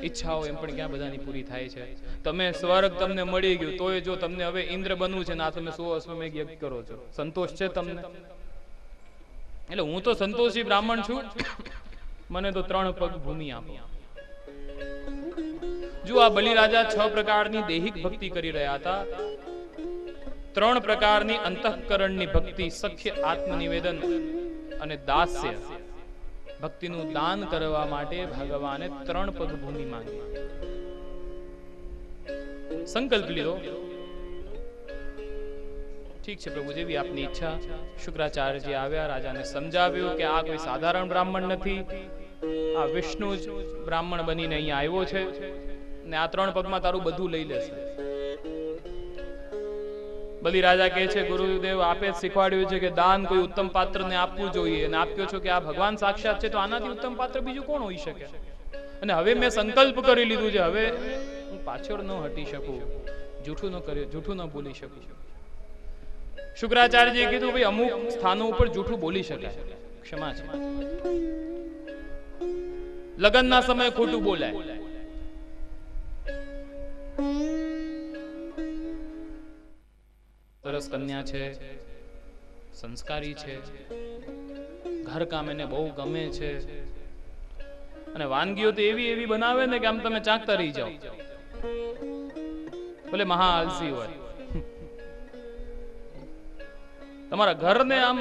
ઈચ્છાઓ એમ પણ ક્યાં બધાની પૂરી થાય છે? તમે સ્વર્ગ તમને મળી ગયું તોય જો તમને હવે ઇન્દ્ર બનવું છે ને આ તમે 100 અશ્વમેઘ યજ્ઞ કરો છો, સંતોષ છે તમને? એટલે હું તો સંતોષી બ્રાહ્મણ છું, મને તો 3 પગ ભૂમિ આપો. જો આ બલિરાજા 6 પ્રકારની દૈહિક ભક્તિ કરી રહ્યા હતા, 3 પ્રકારની અંતઃકરણની ભક્તિ, સખ્ય આત્મનિવેદન અને દાસ્ય ભક્તિનું દાન કરવા માટે ભગવાને 3 પગ ભૂમિ માંગી. સંકલ્પ લીધો, ઠીક છે પ્રભુ, જેવી આપની ઈચ્છા. શુક્રાચાર્યજી આવ્યા, રાજાને સમજાવ્યું કે આ કોઈ સાધારણ બ્રાહ્મણ નથી, આ વિષ્ણુ જ બ્રાહ્મણ બનીને અહીંયા આવ્યો છે ને આ 3 પગમાં તારું બધું લઈ લેશે. બલિરાજા કહે છે, ગુરુદેવ આપે જ શીખવાડ્યું છે કે દાન કોઈ ઉત્તમ પાત્રને આપવું જોઈએ, અને આપ્યો છો કે આ ભગવાન સાક્ષાત છે, તો આનાથી ઉત્તમ પાત્ર બીજું કોણ હોઈ શકે? અને હવે મેં સંકલ્પ કરી લીધું છે, હવે હું પાછળ ન હટી શકું, જૂઠું ન બોલી શકું. શુક્રાચાર્યજીએ કીધું, ભાઈ અમુક સ્થાનો ઉપર જૂઠું બોલી શકાય, ક્ષમા છે. લગ્નના સમયે ખોટું બોલાય, સરસ કન્યા છે, સંસ્કારી છે, ઘરકામ એને બહુ ગમે છે, અને વાનગીઓ તો એવી એવી બનાવે ને કે આમ તમે ચાખતા રહી જાઓ, ભલે મહા આલસી હોય. તમારા ઘરને આમ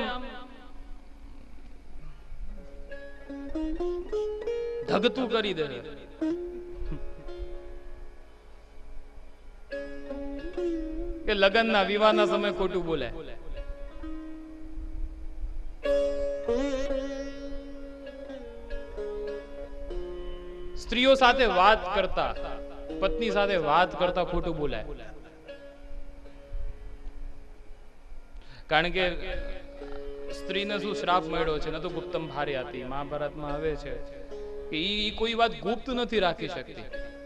ધગતું કરી દે. કે લગ્નના વિવાહના સમયે ખોટું બોલાય. સ્ત્રીઓ સાથે વાત કરતા, પત્ની સાથે વાત કરતા ખોટું બોલાય. કારણ કે સ્ત્રીને શું શ્રાપ મળ્યો છે, ન તો ગુપ્તમ ભારે હતી, મહાભારતમાં આવે છે કે ઈ કોઈ વાત ગુપ્ત નથી રાખી શકતી.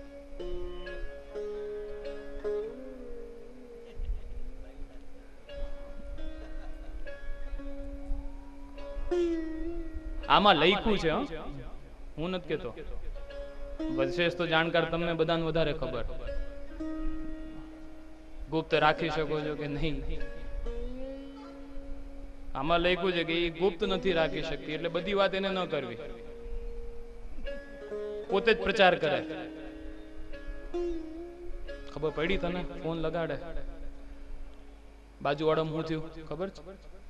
આમાં લખ્યું છે, હું નથી કેતો, વિશેષ તો જાણકાર તમને બધાને વધારે ખબર. ગુપ્ત રાખી શકો છો કે નહીં, આમાં લખ્યું છે કે એ ગુપ્ત નથી રાખી શકતી, એટલે બધી વાત એને ન કરવી, પોતે જ પ્રચાર કરે. ખબર પડી તને? ફોન લગાડે, બાજુવાળો હું થયું ખબર છે,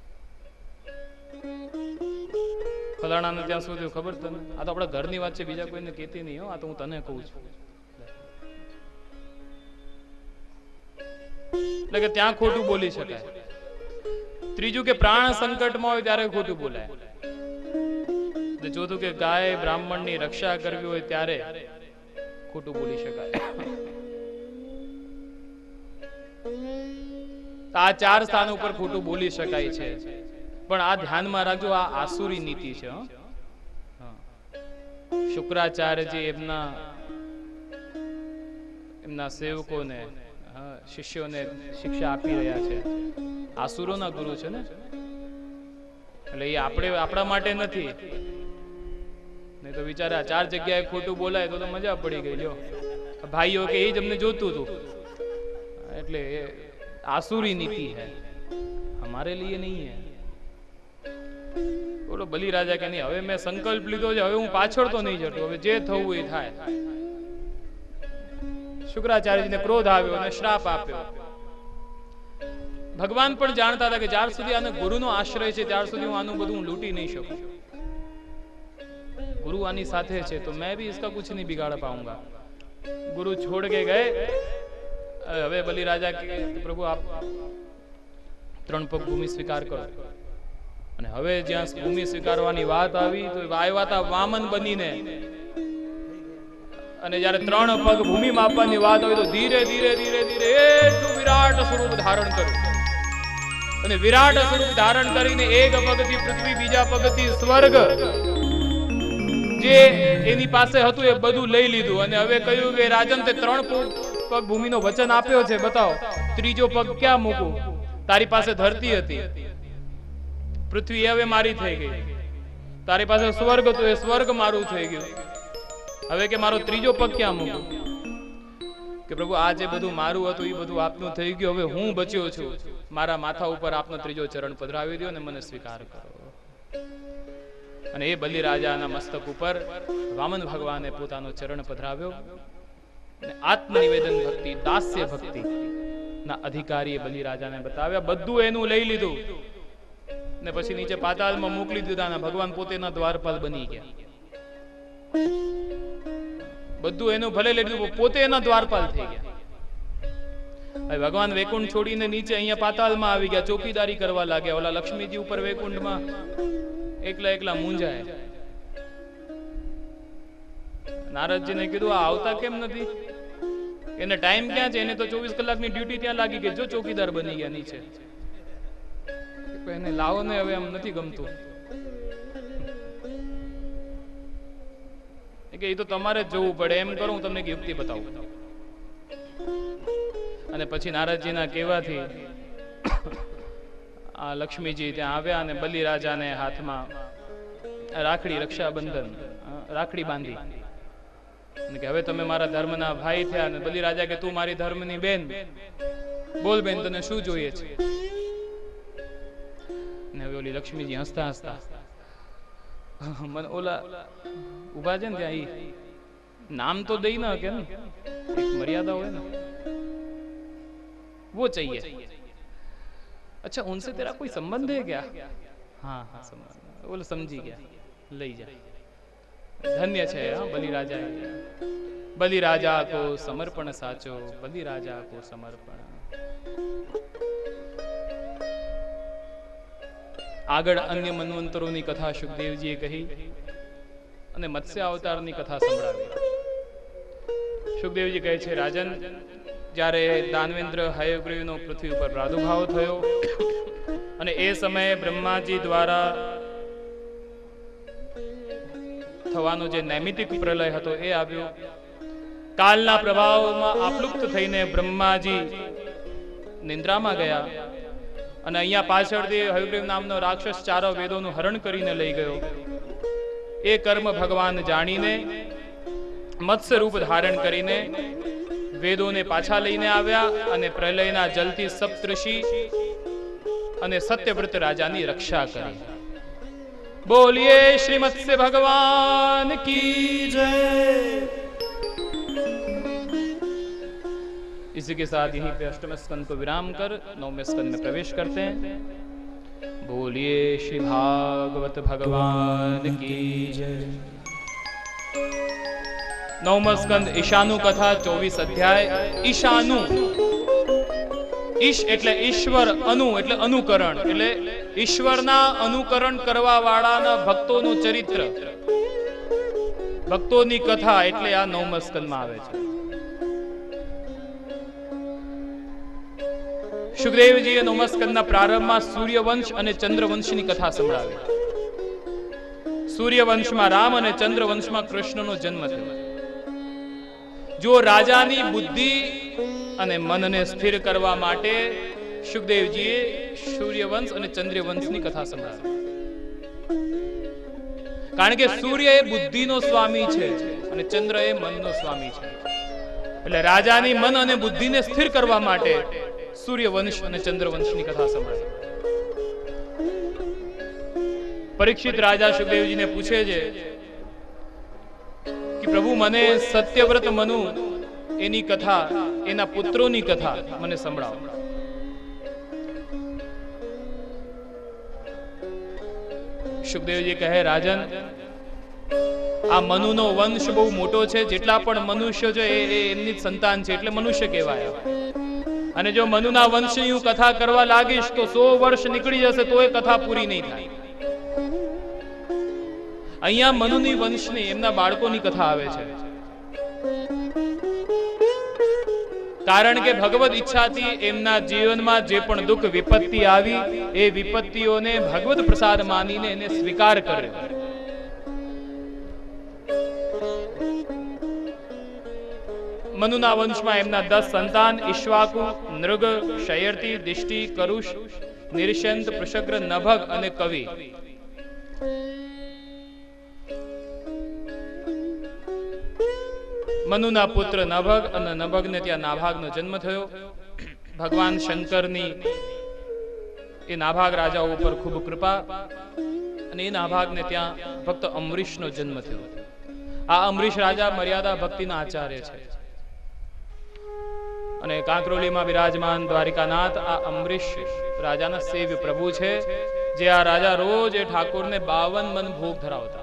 ફલાણાને ત્યાં શું થયું ખબર તને? આ તો આપણા ઘરની વાત છે, બીજા કોઈને કહેતી નહીં હો, આ તો હું તને કહું છું. એટલે કે ત્યાં ખોટું બોલી શકાય. ત્રીજું કે પ્રાણ સંકટમાં હોય ત્યારે ખોટું બોલાય. ચોથું કે ગાય બ્રાહ્મણની રક્ષા કરવી હોય ત્યારે ખોટું બોલી શકાય. આ 4 સ્થાન ઉપર ખોટું બોલી શકાય છે, પણ આ ધ્યાનમાં રાખજો, આ આસુરી નીતિ છે. શુક્રાચાર્યજી એમના સેવકોને, શિષ્યોને શિક્ષા આપી રહ્યા છે. આસુરોના ગુરુ છે ને, એટલે એ આપણા માટે નથી. નહીં તો વિચારા 4 જગ્યાએ ખોટું બોલાય તો મજા પડી ગઈ. લ્યો ભાઈઓ કે એ જ અમને જોતું હતું, એટલે आसुरी नीति है, हमारे लिए नहीं है. बोलो बलि राजा के नहीं, હવે મેં સંકલ્પ લીધો છે, હવે હું પાછળ તો નહીં જતો, હવે જે થવું એ થાય. શુક્રાચાર્યજીને ક્રોધ આવ્યો અને શ્રાપ આપ્યો. ભગવાન પણ જાણતા હતા કે જ્યાર સુધી આને ગુરુનો આશ્રય છે ત્યાર સુધી હું આનું બધું લૂંટી નહીં શકું. गुरु आनी साथे छे तो मैं भी इसका कुछ नहीं बिगाड़ पाऊंगा. गुरु छोड़ के गए. હવે બલિ રાજા કે પ્રભુ આપ 3 પગ ભૂમિ સ્વીકાર કરો. અને હવે જ્યાં ભૂમિ સ્વીકારવાની વાત આવી તો આવ્યા હતા વામન બનીને. અને જ્યારે 3 પગ ભૂમિ માપવાની વાત આવી તો ધીરે ધીરે ધીરે ધીરે એટલું વિરાટ સ્વરૂપ ધારણ કર્યું. અને વિરાટ સ્વરૂપ ધારણ કરીને એક પગથી પૃથ્વી, બીજા પગથી સ્વર્ગ, જે એની પાસે હતું એ બધું લઈ લીધું. અને હવે કહ્યું કે રાજન તે 3 પગ ભૂમિનો વચન આપ્યો છે, બતાવો ત્રીજો પગ ક્યાં મૂકું? તારી પાસે ધરતી હતી, પૃથ્વી હવે મારી થઈ ગઈ. તારી પાસે સ્વર્ગ હતો, એ સ્વર્ગ મારું થઈ ગયું. હવે કે મારો ત્રીજો પગ ક્યાં મૂકું? કે પ્રભુ આ જે બધું મારું હતું એ બધું આપનું થઈ ગયું, હવે હું બચ્યો છું, મારા માથા ઉપર આપનો ત્રીજો ચરણ પધરાવી દો અને મને સ્વીકાર કરો. અને એ બલિરાજાના મસ્તક ઉપર વામન ભગવાને પોતાનો ચરણ પધરાવ્યો. આત્મનિવેદન ભક્તિ, દાસ્ય ભક્તિ ના અધિકારીએ બલિરાજાને બતાવ્યા. બધું એનું લઈ લીધું ને પછી નીચે પાતાળમાં મોકલી દીધા અને ભગવાન પોતેના દ્વારપાલ બની ગયા. બધું એનું ભલે લઈ લીધું, પોતે એના દ્વારપાલ થઈ ગયા. હવે ભગવાન વૈકુંઠ છોડીને નીચે અહીંયા પાતાળમાં આવી ગયા, ચોકીદારી કરવા લાગ્યા. ઓલા લક્ષ્મીજી ઉપર વૈકુંઠમાં એકલા એકલા મૂંઝાય. નારદજીને કીધું આ આવતા કેમ નથી? એને ટાઈમ ક્યાં છે? એને તો 24 કલાકની ડ્યુટી ત્યાં લાગી ગઈ. જો ચોકીદાર બની ગયા નીચે. એને લાવો ને, હવે એમ નથી ગમતું. કે એ તો તમારે જ જવું પડે. એમ કરો, હું તમને એક યુક્તિ બતાવું. અને પછી નારદજીના કહેવાથી આ લક્ષ્મીજી ત્યાં આવ્યા અને બલિરાજાને હાથમાં રાખડી, રક્ષાબંધન, રાખડી બાંધી કે હવે તમે મારા ધર્મના ભાઈ થયા. અને બલિરાજા કે તું મારી ધર્મની બેન, બોલ બેન તને શું જોઈએ છે? ને હવે ઓલી લક્ષ્મીજી હસતા હસતા મને ઓલા ઉભા છે ને ત્યાં ઈ નામ તો દઈ ના કે એક મર્યાદા હોય ને, वो चाहिए. अच्छा उनसे तेरा कोई संबंध है क्या? हाँ हाँ संबंध. बोलो समझी गया, लई जा. धन्य છે બલિરાજા. બલિરાજા કો સમર્પણ સાચો, બલિરાજા કો સમર્પણ. આગળ અન્ય મન્વંતરોની કથા શુકદેવજીએ કહી અને મત્સ્ય અવતારની કથા સંભળાવી. શુકદેવજી કહે છે, રાજન, જ્યારે દાનવેન્દ્ર હયગ્રીવનો પૃથ્વી ઉપર પ્રાદુર્ભાવ થયો અને એ સમયે બ્રહ્માજી દ્વારા થવાનો જે નૈમિતિક પ્રલય હતો એ આવ્યો. કાલના પ્રભાવમાં આપ્લુપ્ત થઈને બ્રહ્માજી નિંદ્રામાં ગયા અને અહીંયા પાછળથી હયગ્રીવ નામનો રાક્ષસ ચારો વેદોનું હરણ કરીને લઈ ગયો. એ કર્મ ભગવાન જાણીને મત્સ્ય રૂપ ધારણ કરીને વેદોને પાછા લઈને આવ્યા અને પ્રલયના જલથી સપ્તર્ષિ અને સત્યવ્રત રાજાની રક્ષા કરી. બોલીએ શ્રી મત્સ્ય ભગવાન કી જય. इसी के साथ यहीं पे अष्टम स्कंद को विराम कर 9वें स्कंद में प्रवेश करते हैं. बोलिए श्री भागवत भगवान की जय. 9वां स्कंद ईशानु कथा 24 अध्याय. ईशानु, ઈશ એટલે ઈશ્વર, અનુ એટલે અનુકરણ, એટલે ઈશ્વરના અનુકરણ કરવા વાળાના ભક્તોનું ચરિત્ર, ભક્તોની કથા એટલે આ 9મા સ્કંદમાં આવે છે. શુકદેવજીએ 9મા સ્કંદના પ્રારંભમાં સૂર્યવંશ અને ચંદ્રવંશની કથા સંભળાવી. સૂર્યવંશમાં રામ અને ચંદ્રવંશમાં કૃષ્ણનો જન્મ થયો. જો રાજાની બુદ્ધિ અને મનને સ્થિર કરવા માટે શુકદેવજીએ સૂર્યવંશ અને ચંદ્રવંશની કથા સંભળાવી. કારણ કે સૂર્ય એ બુદ્ધિનો સ્વામી છે અને ચંદ્ર એ મનનો સ્વામી છે. એટલે રાજાની મન અને બુદ્ધિને સ્થિર કરવા માટે સૂર્યવંશ અને ચંદ્રવંશની કથા સંભળાવી. પરીક્ષિત રાજા શુકદેવજીને પૂછે છે કે પ્રભુ મને સત્યવ્રત મનુ એની કથા, એના પુત્રોની કથા મને સંભળાવો. શુકદેવજી કહે, રાજન, આ મનુનો વંશ બહુ મોટો છે. જેટલા પણ મનુષ્ય છે એ એમની જ સંતાન છે, એટલે મનુષ્ય કહેવાય. અને જો મનુના વંશની હું કથા કરવા લાગીશ તો 100 વર્ષ નીકળી જશે તો એ કથા પૂરી નહીં થાય. અહીંયા મનુની વંશની, એમના બાળકોની કથા આવે છે. કારણ કે ભગવદ ઈચ્છાથી એમના જીવનમાં જે પણ દુઃખ વિપત્તિ આવી એ વિપત્તિઓને ભગવદ પ્રસાદ માનીને એને સ્વીકાર કર્યો. મનુના વંશમાં એમના 10 સંતાન ઈશ્વાકુ, નૃગ, શયર્તિ, દિષ્ટિ, કરુષ, નિર્શંત, પૃષગ્ર, નભગ અને કવિ. મનુના પુત્ર નભગ, અને નભગને ત્યાં નાભાગનો જન્મ થયો. ભગવાન શંકરની એ નાભાગ રાજાઓ ઉપર ખૂબ કૃપા, અને એ નાભાગને ત્યાં ભક્ત અમરીશનો જન્મ થયો. આ અમરીશ રાજા મર્યાદા ભક્તિના આચાર્ય છે, અને કાંકરોલીમાં બિરાજમાન દ્વારિકાનાથ આ અમરીશ રાજાના સેવ્ય પ્રભુ છે, જે આ રાજા રોજ એ ઠાકોરને 52 મન ભોગ ધરાવતા.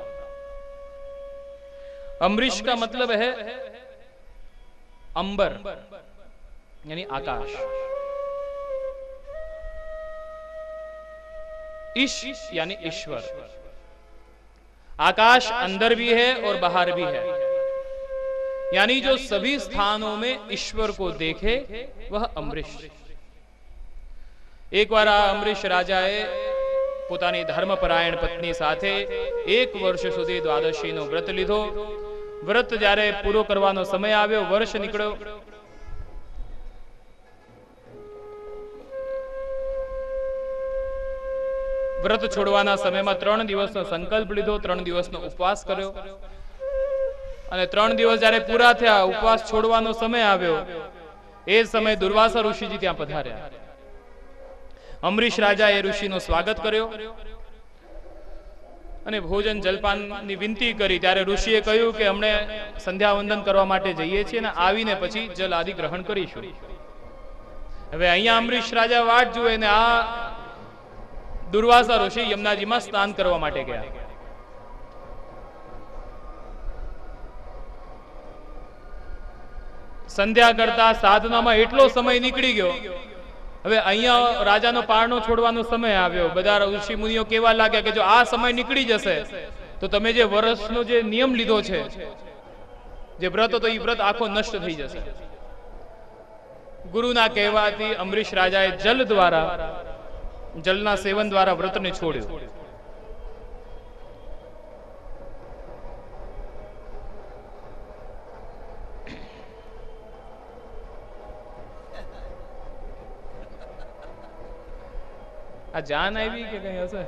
अमरीश का मतलब है अंबर यानी आकाश. ईश यानी ईश्वर. आकाश अंदर भी है और बाहर भी है, यानी जो सभी स्थानों में ईश्वर को देखे वह अमरीश. एक बार अमरीश राजाए પોતાની ધર્મપરાયણ પત્ની સાથે 1 વર્ષ સુધી દ્વાદશીનો વ્રત લીધો. વ્રત જ્યારે પૂરો કરવાનો સમય આવ્યો, વર્ષ નીકળ્યો, વ્રત છોડવાના સમયમાં 3 દિવસનો સંકલ્પ લીધો, 3 દિવસનો ઉપવાસ કર્યો, અને 3 દિવસ જ્યારે પૂરા થયા, ઉપવાસ છોડવાનો સમય આવ્યો, એ સમય દુર્વાસા ઋષિજી ત્યાં પધાર્યા. અમરીશ રાજા એ ઋષિનો સ્વાગત કર્યો અને ભોજન જલપાનની વિનંતી કરી. ત્યારે ઋષિએ કહ્યું કે અમને સંધ્યા વંદન કરવા માટે જઈએ છીએ, અને આવીને પછી જલ આદિ ગ્રહણ કરીશું. હવે અહીંયા અમરીશ રાજા વાટ જુએ ને આ દુર્વાસા ઋષિ યમુનાજીમાં સ્નાન કરવા માટે ગયા. સંધ્યા કરતા સાધનામાં એટલો સમય નીકળી ગયો. હવે અહીંયા રાજાનો પારણો છોડવાનો સમય આવ્યો. બધા ઋષિ મુનિઓ કેવા લાગ્યા કે જો આ સમય નીકળી જશે તો તમે જે વર્ષનો જે નિયમ લીધો છે, જે વ્રત હતો, એ વ્રત આખો નષ્ટ થઈ જશે. ગુરુના કહેવાથી અમરીશ રાજાએ જલના સેવન દ્વારા વ્રતને છોડ્યું. આ જાન આવી કે કઈ હશે?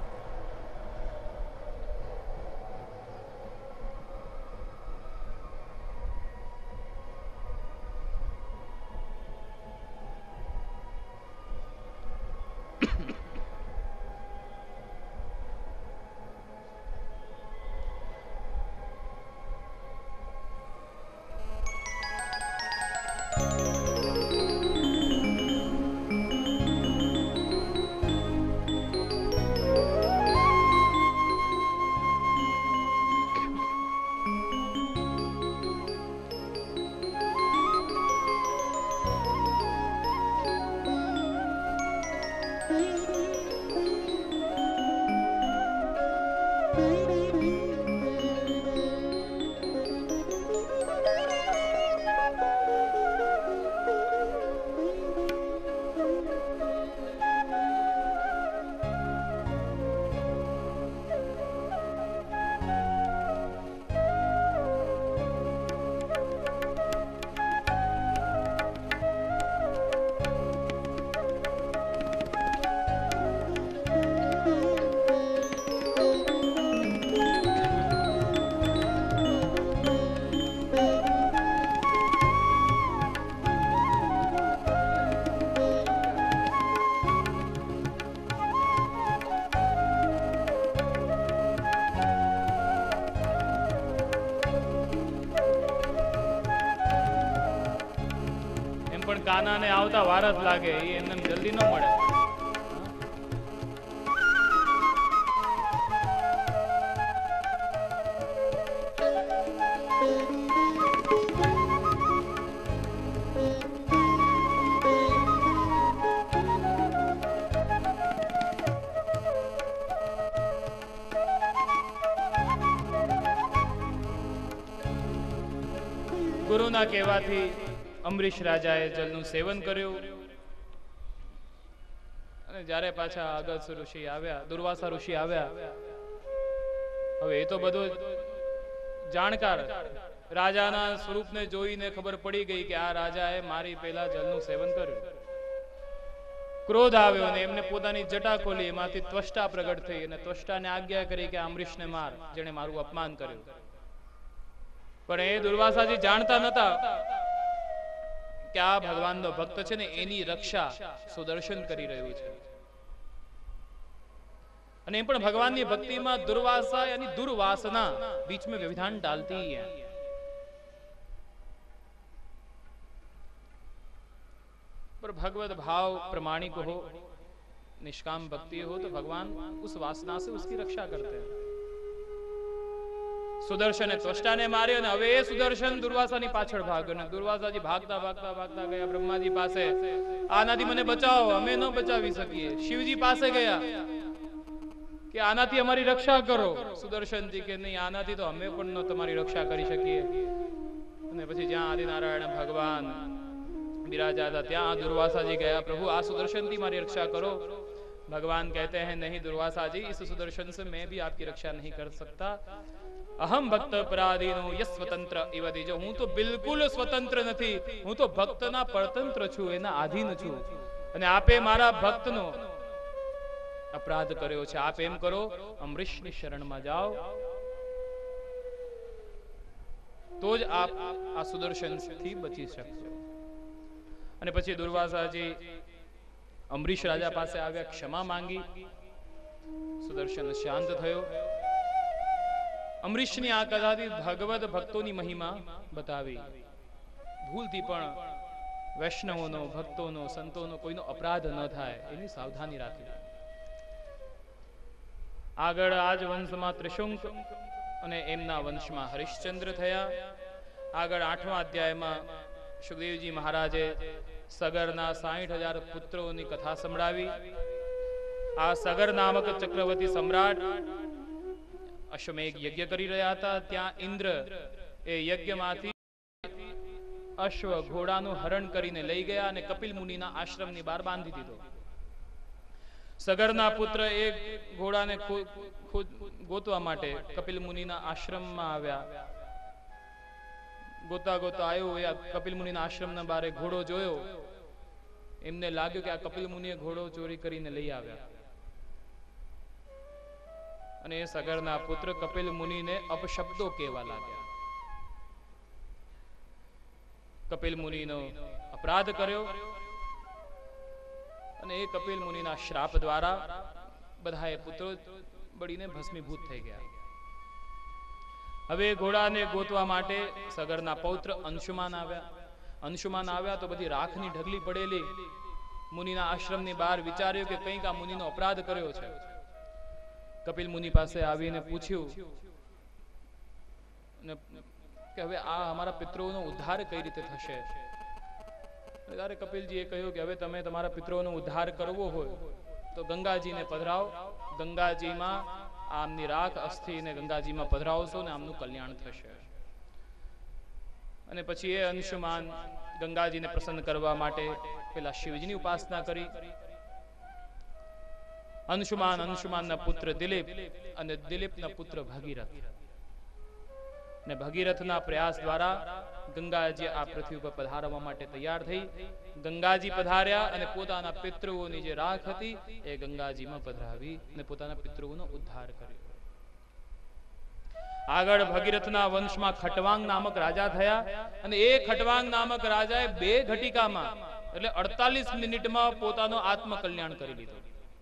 કાનાને આવતા વાર જ લાગે, એ એમને જલ્દી ન મળે. ગુરુના કહેવાથી અમરીશ રાજાએ જલનું સેવન કર્યું, અને જ્યારે પાછા અગસ્ત્ય ઋષિ આવ્યા, દુર્વાસા ઋષિ આવ્યા, હવે એ તો બધો જાણકાર, રાજાના સ્વરૂપને જોઈને ખબર પડી ગઈ કે આ રાજાએ મારી પહેલા જલનું સેવન કર્યું. ક્રોધ આવ્યો અને એમને પોતાની જટા ખોલી, એમાંથી ત્વષ્ટા પ્રગટ થઈ અને ત્વષ્ટાને આજ્ઞા કરી કે અમરીશને માર, જેણે મારું અપમાન કર્યું. પણ એ દુર્વાસાજી જાણતા નતા કે આ ભગવાનનો ભક્ત છે ને એની રક્ષા સુદર્શન કરી રહ્યું છે. અને એમ પણ ભગવાનની ભક્તિમાં दुर्वासा यानी दुर्वासना बीच में व्यवधान डालती ही है. पर भगवत भाव प्रमाणिक हो, निष्काम भक्ति हो तो भगवान उस वासना से उसकी रक्षा करते हैं. સુદર્શને ત્વષ્ટાને માર્યો અને હવે એ સુદર્શન દુર્વાસાની પાછળ ભાગ્યો ને દુર્વાસાજી ભાગતા ભાગતા ભાગતા ગયા બ્રહ્માજી પાસે. આનાથી મને બચાવો, અમે ન બચાવી શકીએ. શિવજી પાસે ગયા કે આનાથી અમારી રક્ષા કરો. સુદર્શનજી કે નહીં, આનાથી તો અમે પણ ન તમારી રક્ષા કરી શકીએ. અને પછી જ્યાં આદિનારાયણ ભગવાન બિરાજા હતા ત્યાં दुर्वासा गया, प्रभु आ सुदर्शन की मारी रक्षा करो. भगवान कहते हैं नहीं दुर्वासा जी, इस सुदर्शन से मैं भी आपकी रक्षा नहीं कर सकता. अहम भक्त पराधीनो यस स्वतंत्र इवदि. जो हूं तो बिल्कुल स्वतंत्र नहीं, हूं तो भक्तना परतंत्र छू, एना आधीन छू. અને આપે મારા ભક્તનો અપરાધ કર્યો છે. આપ એમ કરો, અમરીશની શરણમાં જાઓ તો જ આપ આ સુદર્શનથી બચી શકશો. અને પછી દુર્વાસાજી અમરીશ રાજા પાસે આવ્યા, ક્ષમા માંગી. સુદર્શન શાંત થયો. અમરીશની આ કથાથી ભગવત ભક્તોની મહિમા બતાવી. ભૂલથી પણ વૈષ્ણવોનો, ભક્તોનો, સંતોનો કોઈનો અપરાધ ન થાય એની સાવધાની રાખી. આગળ આજ વંશમાં ત્રિશુંક અને એમના વંશમાં હરિશ્ચંદ્ર થયા. આગળ 8મા અધ્યાયમાં સુખદેવજી મહારાજે સગરના 60,000 પુત્રોની કથા સંભળાવી. આ સગર નામક ચક્રવર્તી સમ્રાટ અશ્વમેઘ યજ્ઞ કરી રહ્યા હતા. ત્યાં ઇન્દ્ર એ યજ્ઞમાંથી અશ્વ ઘોડાનું હરણ કરીને લઈ ગયા અને કપિલ મુનિના આશ્રમની બહાર બાંધી દીધો. સગરના પુત્ર એ ઘોડાને ગોતવા માટે કપિલ મુનિના આશ્રમમાં આવ્યા. ગોતા ગોતા આવ્યો, એ કપિલ મુનિના આશ્રમના બારે ઘોડો જોયો. એમને લાગ્યું કે આ કપિલ મુનિએ ઘોડો ચોરી કરીને લઈ આવ્યા. અને એ સગરના પુત્ર કપિલ મુનિને અપશબ્દો કહેવા લાગ્યા. કપિલ મુનિનો અપરાધ કર્યો અને એ કપિલ મુનિના શ્રાપ દ્વારા બધાએ પુત્રો બળીને ભસ્મીભૂત થઈ ગયા. હવે ઘોડાને ગોતવા માટે સગરના પૌત્ર અંશુમાન આવ્યા. અંશુમાન આવ્યા તો બધી રાખની ઢગલી પડેલી મુનિના આશ્રમની બહાર. વિચાર્યું કે કંઈક આ મુનિનો અપરાધ કર્યો છે. કપિલ મુનિ પાસે આવીને પૂછ્યું કે હવે આ અમારા પિતૃઓનો ઉદ્ધાર કઈ રીતે થશે? ત્યારે કપિલજીએ કહ્યું કે હવે તમે તમારા પિતૃઓનો ઉદ્ધાર કરવો હોય તો ગંગાજીને પધરાવો. ગંગાજીમાં આમની રાખ અસ્થિને ગંગાજીમાં પધરાવશો ને આમનું કલ્યાણ થશે. અને પછી એ અંશુમાન ગંગાજીને પ્રસન્ન કરવા માટે પેલા શિવજીની ઉપાસના કરી. અંશુમાનના પુત્ર દિલીપ અને દિલીપના પુત્ર ભગીરથ. અને ભગીરથના પ્રયાસ દ્વારા ગંગાજી આ પૃથ્વી પર પધારવા માટે તૈયાર થઈ. ગંગાજી પધાર્યા અને પોતાના પિતૃઓની જે રાખ હતી એ ગંગાજીમાં પધરાવી અને પોતાના પિતૃઓનો ઉદ્ધાર કર્યો. આગળ ભગીરથના વંશમાં ખટવાંગ નામક રાજા થયા. અને એ ખટવાંગ નામક રાજાએ 2 ઘટિકામાં એટલે 48 મિનિટમાં પોતાનો આત્મકલ્યાણ કરી લીધું.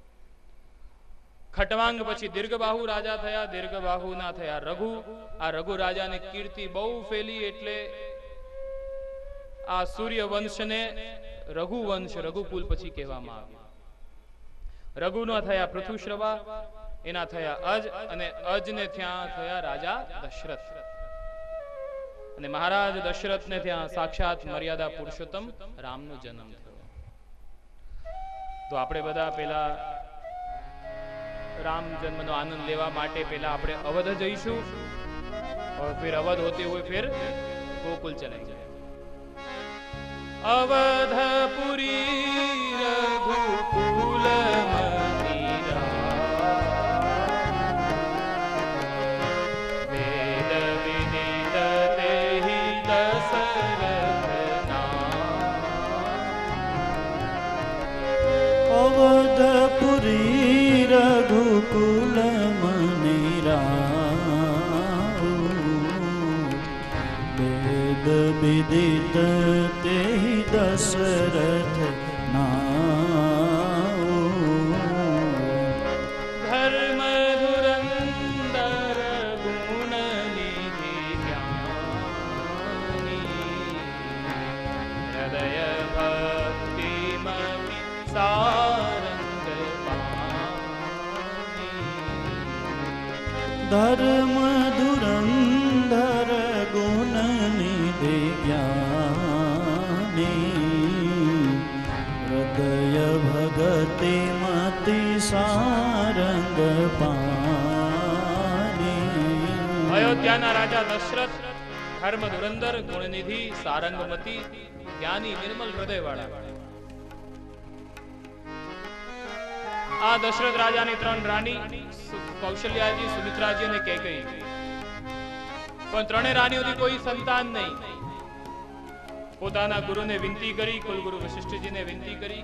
ખટવાંગ પછી દીર્ઘબાહુ રાજા થયા. દીર્ઘબાહુના થયા રઘુ. આ રઘુ રાજાની કીર્તિ બહુ ફેલી એટલે આ સૂર્ય વંશને રઘુવંશ, રઘુકુલ પછી કહેવામાં આવ્યું. રઘુના થયા પૃથુશ્રવા, એના થયા અજ, અને અજને ત્યાં થયા રાજા દશરથ. અને મહારાજ દશરથને ત્યાં સાક્ષાત મર્યાદા પુરુષોત્તમ રામનો જન્મ થયો. તો આપણે બધા પેલા राम जन्म नो आनंद लेवा माटे पहला आपणे अवध जईशु और फिर अवध होते हुए फिर गोकुल चले जाए. अवधपुरी रघुकुल मनीरा वेद विदित तेहि दशरथ नाम. अवधपुरी रघुकुल मनीरा वेद विदित ते दशरथ नाओ। धर्म धुरंधर गुण निधि ज्ञानी, हृदय भक्ति मति सारंग पानी। धर्म धुरंधर गुण निधि ज्ञानी, हृदय भगति मति सारंग पानी। अयोध्याના રાજા દશરથ ધર્મ ધુરંધર ગુણનિધિ સારંગમતી જ્ઞાની નિર્મલ હૃદયવાળા. આ દશરથ રાજાની 3 રાણી કૌશલ્યાજી, સુમિત્રાજી અને કૈકેયી. પણ 3 રાણીઓથી કોઈ સંતાન નહીં. પોતાના ગુરુને વિનંતી કરી, કુલગુરુ વશિષ્ઠજીને વિનંતી કરી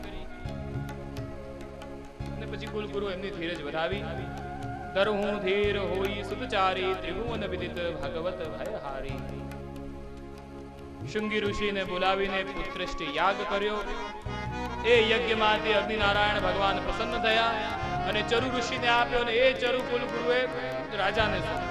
અને પછી કુલગુરુ એમની ધીરજ વધાવી. ધરહું ધીર હોઈ સુતચારી, ત્રિભુવન વિદિત ભાગવત ભયહારી. શૃંગી ઋષિને બોલાવીને પુત્રેષ્ટિ યાગ કર્યો. એ યજ્ઞમાંથી અગ્નિનારાયણ ભગવાન પ્રસન્ન થયા અને ચરુ ઋષિને આપ્યો અને એ ચરુ કુલગુરુએ રાજાને સોંપ્યો.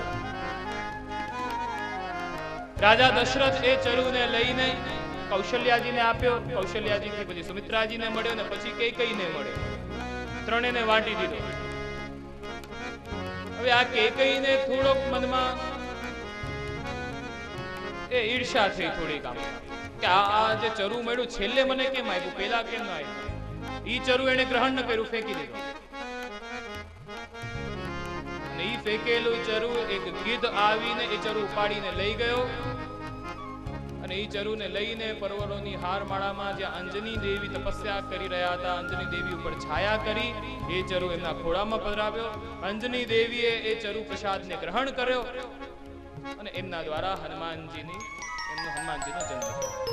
રાજા દશરથ એ ચરુને લઈને કૌશલ્યાજીને આપ્યો. કૌશલ્યાજીથી પછી સુમિત્રાજીને મળ્યો અને પછી કૈકેયીને મળ્યો. ત્રણેયને વાટી દીધો. હવે આ કૈકેયીને થોડોક મનમાં એ ઈર્ષા થઈ થોડીક આમ કે આ જે ચરુ મળ્યું છેલ્લે મને કેમ આપ્યું, પેલા કેમ ના આપ્યું. ઈ ચરુ એને ગ્રહણ ન કર્યું, ફેંકી દીધું. અને ઈ ફેંકેલું ચરુ એક ગીધ આવીને એ ચરુ ઉપાડીને લઈ ગયો અને ઈ ચરુને લઈને પર્વતોની હારમાળામાં જ્યાં અંજની દેવી તપસ્યા કરી રહ્યા હતા, અંજની દેવી ઉપર છાયા કરી એ ચરુ એમના ખોળામાં પધરાવ્યો. અંજની દેવીએ એ ચરુ પ્રસાદને ગ્રહણ કર્યો અને એમના દ્વારા હનુમાનજીનો જન્મ થયો.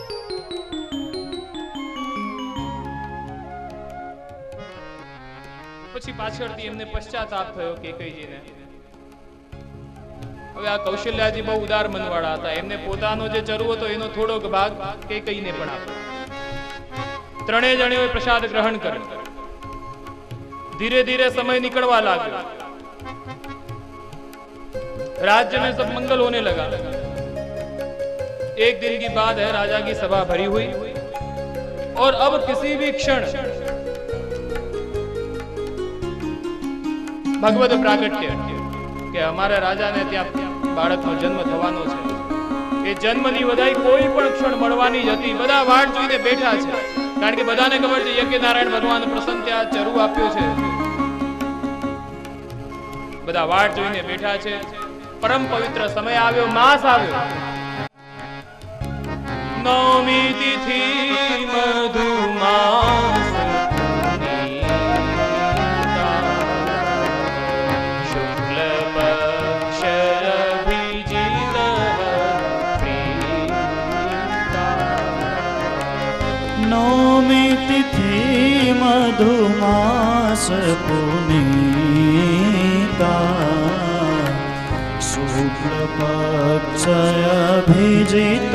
પછી પાછળથી એમને પશ્ચાતાપ થયો કૈકેયીજીને. હવે આ કૌશલ્યાજી બહુ ઉદાર મનવાળા હતા. એમને પોતાનો જે ચરુ હતો એનો થોડોક ભાગ કૈકેયીને પણ આપ્યો. 3 જણીઓએ પ્રસાદ ગ્રહણ કર્યો. ધીરે ધીરે સમય निकलवा लगा. राज्य में सब मंगल होने लगा. एक दिन की बात है, राजा की सभा भरी हुई और अब किसी भी क्षण भगवत प्रागट्य કે અમારા રાજાને ત્યાં બાળકનો જન્મ થવાનો છે. એ જન્મની વધાઈ કોઈ પણ ક્ષણ મળવાની જ હતી. બધા વાટ જોઈને બેઠા છે, કારણ કે બધાને ખબર છે યજ્ઞનારાયણ ભગવાન પ્રસન્ન ત્યાં ચરુ આપ્યો છે. બધા વાટ જોઈને બેઠા છે. પરમ પવિત્ર સમય આવ્યો, માસ આવ્યો. નવમી તિથિ મધુમાસ, શુક્લ પક્ષ અભિજીત નવમી તિથિ મધુમાસ પુનીતા, શુક્લ પક્ષ અભિજીત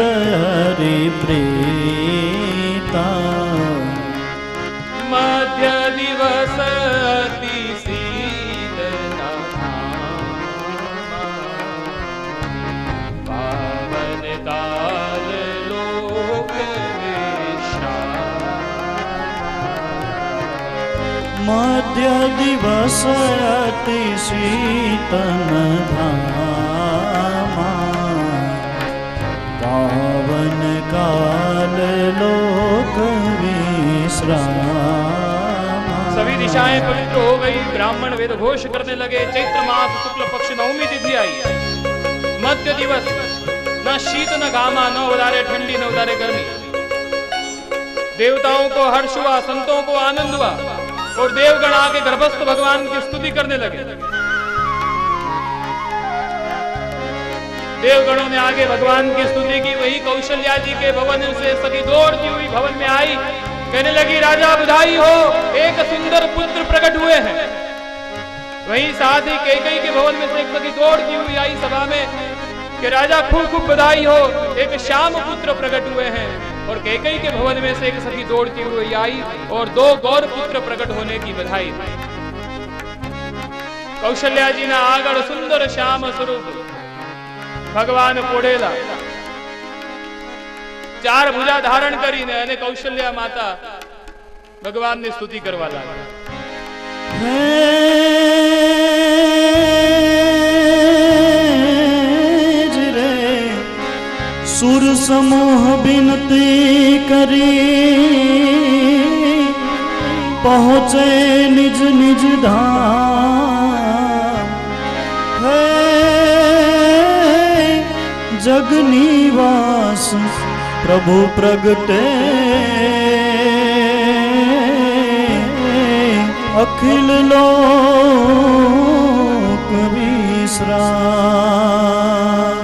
હરિપ્રીતા. મધ્ય દિવસ અતિ શીતળા, પાવન કાલ લોક વિશ્રામ. મધ્ય દિવસ અતિ શીતન ધામા, પાવન કાલ લોક विश्राम. सभी दिशाएं पवित्र हो गई. ब्राह्मण वेद घोष करने लगे. चैत्र मास शुक्ल पक्ष नवमी तिथि आई. मध्य दिवस, न शीत न घामा, न उदारे ठंडी न उदारे गर्मी. देवताओं को हर्ष हुआ, संतों को आनंद हुआ और देवगण आके गर्भस्थ भगवान की स्तुति करने लगे. देवगणों ने आगे भगवान की स्तुति की. वही कौशल्या जी के भवन से सखी दौड़ती हुई भवन में आई, कहने लगी राजा बधाई हो, एक सुंदर पुत्र प्रकट हुए हैं. वहीं साथ ही कैकेयी के भवन में से एक सखी दौड़ती हुई आई सभा में कि राजा खूब खूब बधाई हो, एक श्याम पुत्र प्रकट हुए हैं। और कैकेयी के भवन में से एक सखी दौड़ती हुई आई और 2 गौर पुत्र प्रकट होने की बधाई। कौशल्या जी ना आगळ सुंदर श्याम स्वरूप भगवान पोड़ेला, 4 भुजा धारण करीने अने कौशल्या माता भगवान ने स्तुति करवा लाग्या। सुर समूह बिनती करी पहुँचे निज निज धाम। है जग निवास प्रभु प्रगटे अखिल लोक विश्राम।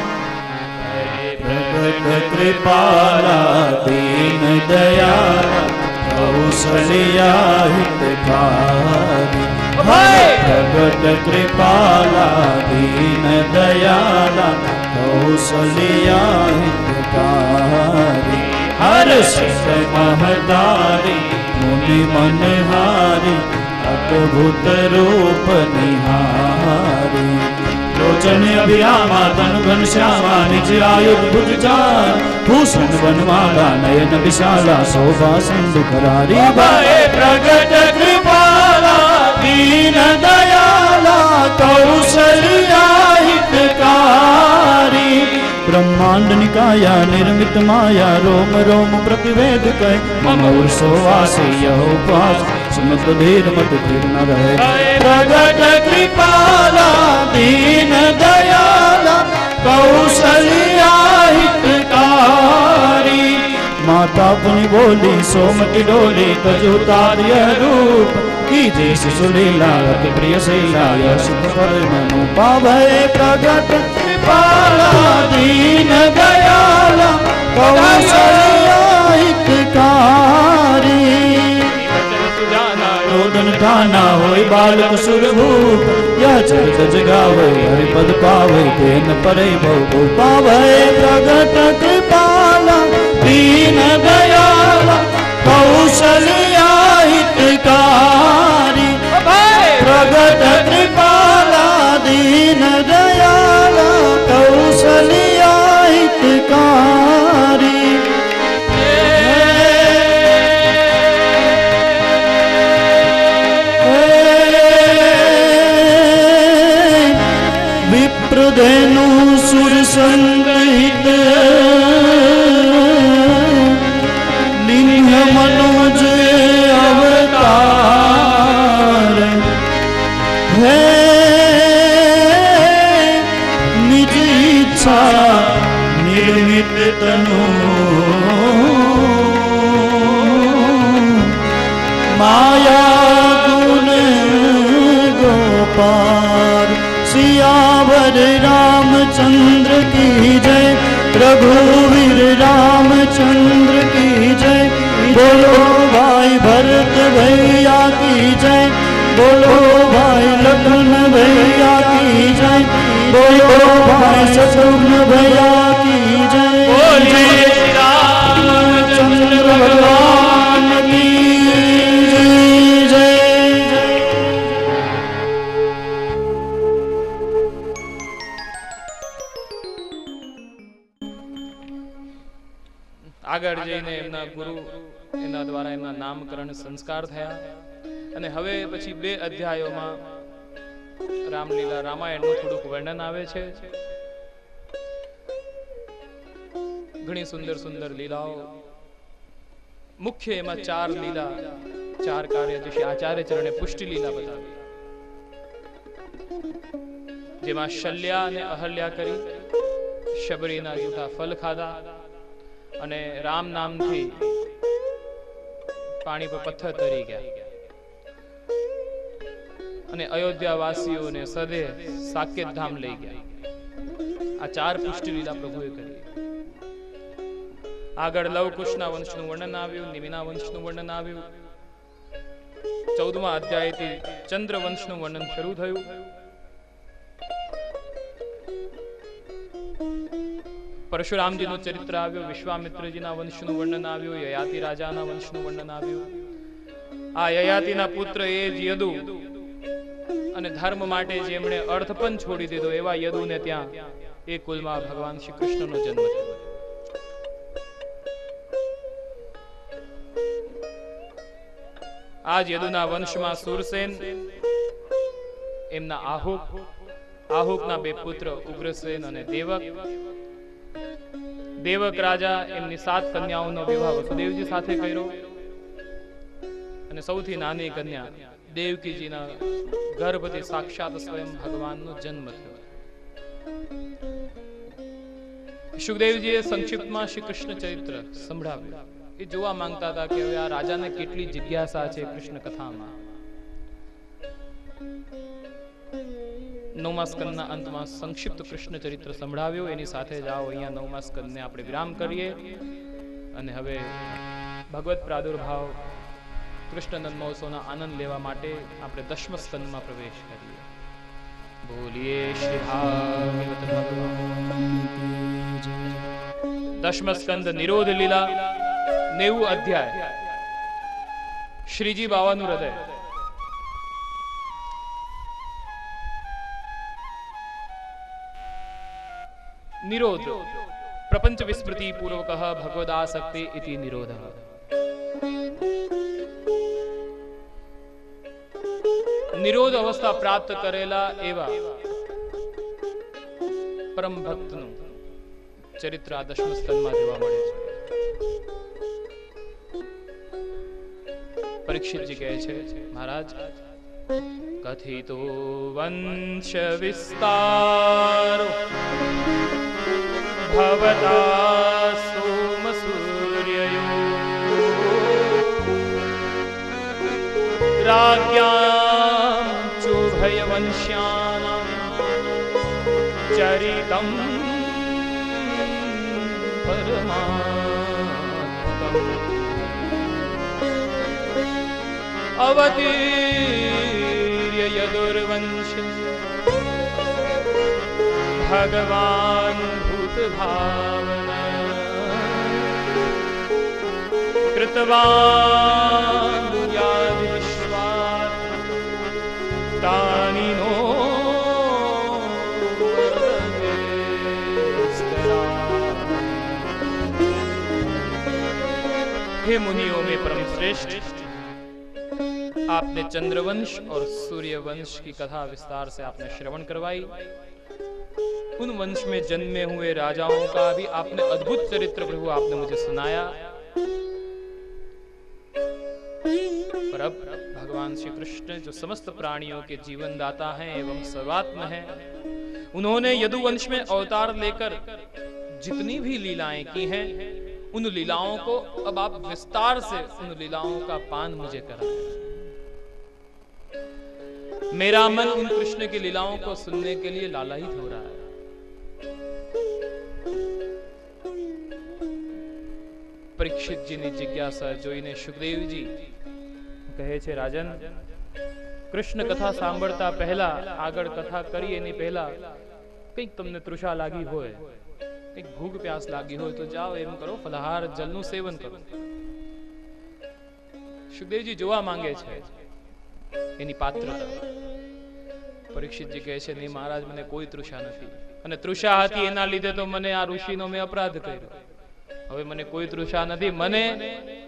कृपाला दीन दयाला कौशल्या हितकारी। प्रगट कृपाला दीन दयाला कौशल्या हितकारी। हर सिद्ध महदारी मुनि मनहारी अद्भुत रूप निहारी। लोचन अभिरामा तनु घनश्यामा निज आयुध भुज जान। भूषण वनमाला नयन विशाला शोभा सिंधु करारी। भय प्रगट कृपाला दीन दयाला कौशल्या हितकारी। ब्रह्मांड निकाया निर्मित माया रोम रोम प्रतिवेद कह। मम उर्सोवासी यह उपवास सुमत धीर मत धीर न रहे। प्रगट कृपाला दीन दयाला कौशल्या हितकारी। माता पुनि बोली सोमति डोली तज उतार्य रूप। कीजे शिशुलीला अति प्रिय शैला यह सुख फल मनु पावै। प्रगट कृपाला दीन दयाला कौशल्या हितकारी। रोदन ठाना होय बालक सुरभूप। यह चरित जगावे हरिपद पावे तेन परे भव पावे। प्रगट कृपाला दीन दयाला कौशल्या हितकारी। प्रगट कृपाला दीन दयाला कौशल्या हितकारी। विप्रधेनु सुर संगहित लिंग मनोज अवतार। है निज इच्छा निर्मित तनु माया गुण गोपाल। सियावर रामचंद्र की जय। रघुवीर रामचंद्र की जय। बोलो भाई भरत भैया की जय। बोलो भाई लखन भैया की जय। बोलो भाई शत्रुघ्न भैया की जय। बोलिए रामचंद्र भगवान की जय। આગળ જઈને એમના ગુરુ એના દ્વારા એમના નામકરણ સંસ્કાર થયા અને હવે પછી 2 અધ્યાયોમાં રામલીલા રામાયણનું થોડુંક વર્ણન આવે છે। ઘણી સુંદર સુંદર લીલાઓ, મુખ્ય એમાં 4 લીલા 4 કાર્ય જે શ્રી આચાર્ય ચરણે પુષ્ટિ લીલા બતાવી, જેમાં શલ્યા અને અહલ્યા કરી શબરીના જૂઠા ફલ ખાધા અને રામ નામથી પાણી પર પથ્થર તરી ગયા અને અયોધ્યા વાસીઓને સદે સાકેત ધામ લઈ ગયા। આ 4 પુષ્ટિ લીલા પ્રભુએ કરી। આગળ લવકુશના વંશનું વર્ણન આવ્યું, નિમિના વંશનું વર્ણન આવ્યું। 14મા અધ્યાયથી ચંદ્ર વંશનું વર્ણન શરૂ થયું। પરશુરામજીનું ચરિત્ર આવ્યું, વિશ્વામિત્રજીના વંશનું વર્ણન આવ્યું, યયાતિ રાજાના વંશનું વર્ણન આવ્યું. આ યયાતિના પુત્ર એ જ યદુ, અને ધર્મ માટે જેમણે અર્થ પણ છોડી દીધો એવા યદુને ત્યાં એ કુલમાં ભગવાન શ્રી કૃષ્ણનો જન્મ થયો. આજ યદુના વંશમાં સુરસેન, એમના આહુકના બે પુત્ર ઉગ્રસેન અને દેવક. દેવક રાજા એમની 7 કન્યાઓનો વિવાહ વસુદેવજી સાથે કર્યો, અને સૌથી નાની કન્યા દેવકીજીના ગર્ભથી સાક્ષાત સ્વયં ભગવાનનો જન્મ થયો. સુખદેવજીએ સંક્ષિપ્તમાં શ્રી કૃષ્ણ ચરિત્ર સંભળાવ્યું. એ જોવા માંગતા હતા કે હવે આ રાજાને કેટલી જિજ્ઞાસા છે કૃષ્ણ કથામાં. 9મા સ્કંદના અંતમાં સંક્ષિપ્ત કૃષ્ણ ચરિત્ર સંભળાવ્યું. એની સાથે જ આવો અહીંયા 9મા સ્કંદને આપણે વિરામ કરીએ અને હવે ભગવત પ્રાદુર્ભાવ કૃષ્ણ જન્મોત્સવના આનંદ લેવા માટે આપણે 10મ સ્કંદમાં પ્રવેશ કરીએ. બોલીએ શ્રી ભાગવત ભગવાન. 10મ સ્કંદ નિરોધ લીલા, 90 અધ્યાય. શ્રીજી બાવાનું હૃદય. નિરોધ પ્રપંચ વિસ્મૃતિ પૂર્વક ભગવદાસક્તિ ઇતિ નિરોધ. નિરોધ અવસ્થા પ્રાપ્ત કરેલા એવા પરમ ભક્તનું ચરિત્ર આ 10મ સ્કંદમાં જોવા મળે છે. પરીક્ષિતજી કહે છે, મહારાજ, કથિતો વંશ વિસ્તારો ભવતા સોમ સૂર્યયો રાજ્યામ ચોભય વંશ્યાનામ ચરિતમ પરમાત્મકમ અવતીર્ય યદુર્વંશ ભગવાન ભૂત ભાવના કૃતવાન યાદ વિશ્વાત તાનિનો हे मुनियों में परम श्रेष्ठ, आपने चंद्रवंश और सूर्यवंश की कथा विस्तार से आपने श्रवण करवाई. उन वंश में जन्मे हुए राजाओं का भी आपने अद्भुत चरित्र प्रभु आपने मुझे सुनाया. पर अब भगवान श्री कृष्ण जो समस्त प्राणियों के जीवन दाता हैं एवं सर्वात्म हैं, उन्होंने यदुवंश में अवतार लेकर जितनी भी लीलाएं की हैं, उन लीलाओं को अब आप विस्तार से उन लीलाओं का पान मुझे कराएं. मेरा मन उन कृष्ण की लीलाओं को सुनने के लिए लालायित हो रहा है. परीक्षित जी ने जिज्ञासा જોઈને સુખદેવજી કહે છે, રાજન, કૃષ્ણ કથા સાંભળતા પહેલા, આગળ કથા કરી એની પહેલા કંઈક તમને તૃષા લાગી હોય, કંઈક ભૂખ પ્યાસ લાગી હોય તો જાઓ એમ કરો, ફલહાર જલનું સેવન કરો. સુખદેવજી જોવા માંગે છે એની પાત્રતા. પરીક્ષિતજી કહે છે, નહીં મહારાજ, મને કોઈ તૃષા નથી, અને તૃષા હતી એના લીધે તો મને આ ઋષિનો મેં અપરાધ કર્યો. હવે મને કોઈ તૃષા નથી. મને